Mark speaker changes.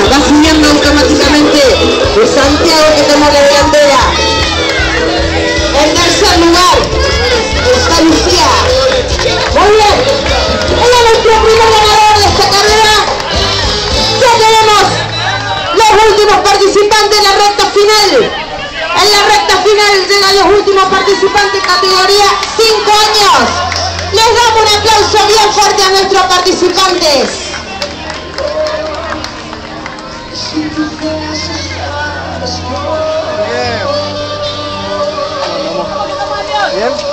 Speaker 1: Va subiendo automáticamente de Santiago, que toma la delantera. En tercer lugar está Lucía. Muy bien. Él es nuestro primer ganador de esta carrera. Ya tenemos los últimos participantes en la recta final. En la recta final llegan los últimos participantes categoría 5 años. Les damos un aplauso bien fuerte a nuestros participantes.
Speaker 2: Bien.